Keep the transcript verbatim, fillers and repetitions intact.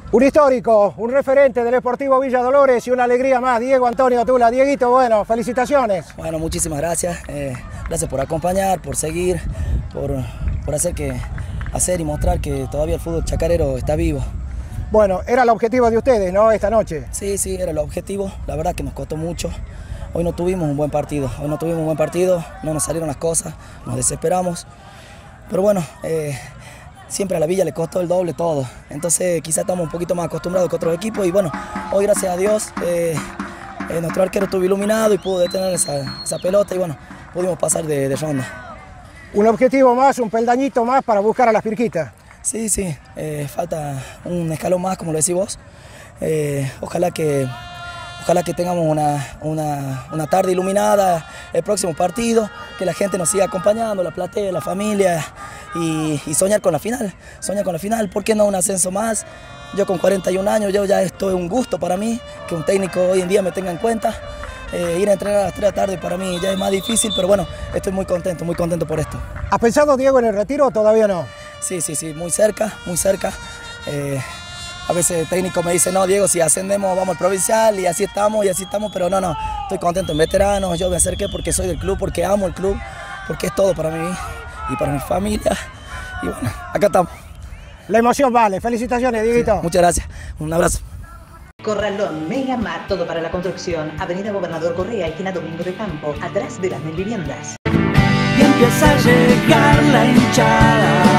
Un histórico, un referente del Sportivo Villa Dolores y una alegría más, Diego Antonio Tula. Dieguito, bueno, felicitaciones. Bueno, muchísimas gracias. Eh, gracias por acompañar, por seguir, por, por hacer, que, hacer y mostrar que todavía el fútbol chacarero está vivo. Bueno, era el objetivo de ustedes, ¿no? Esta noche. Sí, sí, era el objetivo. La verdad que nos costó mucho. Hoy no tuvimos un buen partido. Hoy no tuvimos un buen partido, no nos salieron las cosas, nos desesperamos. Pero bueno, eh, siempre a la Villa le costó el doble todo. Entonces quizás estamos un poquito más acostumbrados que otros equipos. Y bueno, hoy gracias a Dios eh, eh, nuestro arquero estuvo iluminado y pudo detener esa, esa pelota y bueno, pudimos pasar de, de ronda. Un objetivo más, un peldañito más para buscar a las Pirquitas. Sí, sí, eh, falta un escalón más, como lo decís vos. Eh, ojalá que, ojalá que tengamos una, una, una tarde iluminada el próximo partido, que la gente nos siga acompañando, la platea, la familia y, y soñar con la final. Soñar con la final, ¿por qué no un ascenso más? Yo con cuarenta y un años, yo ya esto es un gusto para mí, que un técnico hoy en día me tenga en cuenta. Eh, ir a entrenar a las tres de la tarde para mí ya es más difícil, pero bueno, estoy muy contento, muy contento por esto. ¿Has pensado, Diego, en el retiro o todavía no? Sí, sí, sí, muy cerca, muy cerca. Eh, a veces el técnico me dice, no, Diego, si ascendemos vamos al provincial y así estamos y así estamos, pero no, no, estoy contento en veteranos, yo me acerqué porque soy del club, porque amo el club, porque es todo para mí y para mi familia. Y bueno, acá estamos. La emoción vale, felicitaciones, Dieguito. Sí, muchas gracias, un abrazo. Corralón Megamar, todo para la construcción. Avenida Gobernador Correa, esquina Domingo de Campo, atrás de las mil viviendas. Y empieza a llegar la hinchada.